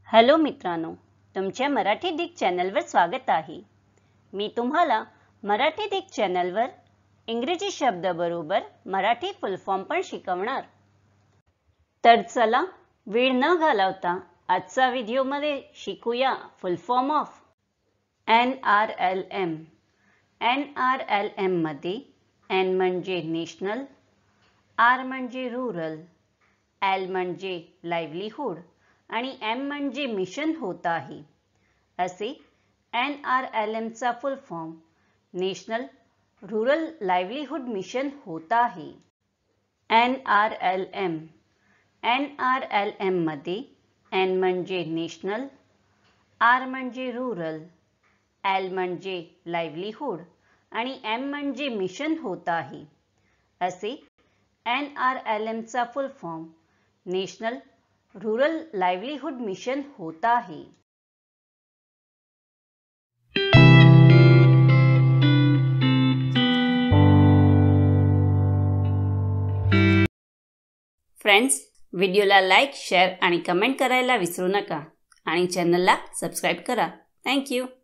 Hello मित्रांनो, तुमच्या मराठी दिग चॅनलवर स्वागत आहे। मी तुम्हाला मराठी दिग चॅनलवर इंग्रजी शब्द बरोबर मराठी फुल फॉर्म पण शिकवणार। तर चला वेळ न घालवता आजच्या व्हिडिओमध्ये शिकूया full form of NRLM। NRLM मध्ये N म्हणजे नॅशनल, R म्हणजे रूरल, L म्हणजे लाईव्हलीहूड आणि M म्हणजे मिशन होत आहे। असे NRLM चा full form national rural livelihood mission होत आहे। NRLM मध्ये N म्हणजे नॅशनल, R म्हणजे रूरल, L म्हणजे लाईव्हलीहूड आणि M म्हणजे मिशन होत आहे। असे NRLM चा full form national rural livelihood mission होत आहे। फ्रेंड्स, व्हिडिओला लाईक, शेअर आणि कमेंट करायला विसरू नका आणि चॅनलला सबस्क्राइब करा। Thank you.